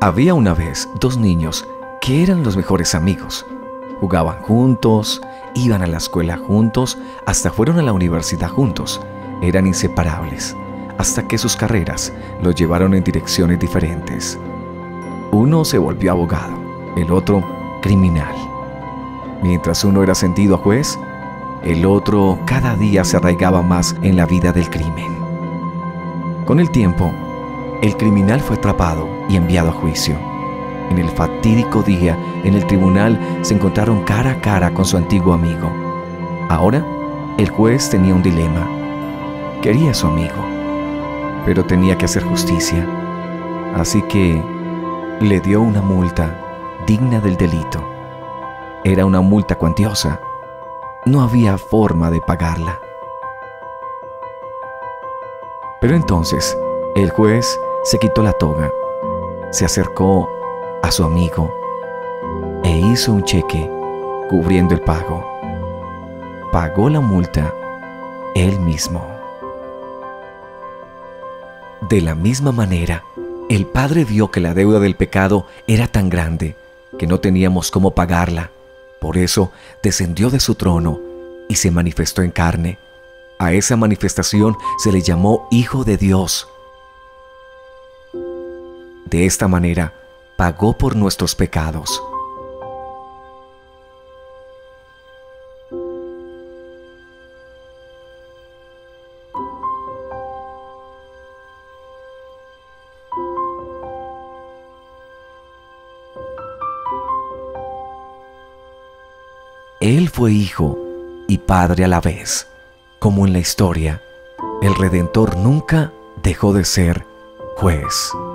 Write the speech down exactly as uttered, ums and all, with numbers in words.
Había una vez dos niños que eran los mejores amigos. Jugaban juntos, iban a la escuela juntos, hasta fueron a la universidad juntos. Eran inseparables, hasta que sus carreras los llevaron en direcciones diferentes. Uno se volvió abogado, el otro criminal. Mientras uno era ascendido a juez, el otro cada día se arraigaba más en la vida del crimen. Con el tiempo, el criminal fue atrapado y enviado a juicio. En el fatídico día, en el tribunal se encontraron cara a cara con su antiguo amigo. Ahora, el juez tenía un dilema. Quería a su amigo, pero tenía que hacer justicia. Así que le dio una multa digna del delito. Era una multa cuantiosa. No había forma de pagarla. Pero entonces, el juez se quitó la toga, se acercó a su amigo e hizo un cheque cubriendo el pago. Pagó la multa él mismo. De la misma manera, el Padre vio que la deuda del pecado era tan grande que no teníamos cómo pagarla. Por eso descendió de su trono y se manifestó en carne. A esa manifestación se le llamó Hijo de Dios. De esta manera, pagó por nuestros pecados. Él fue hijo y padre a la vez. Como en la historia, el Redentor nunca dejó de ser juez.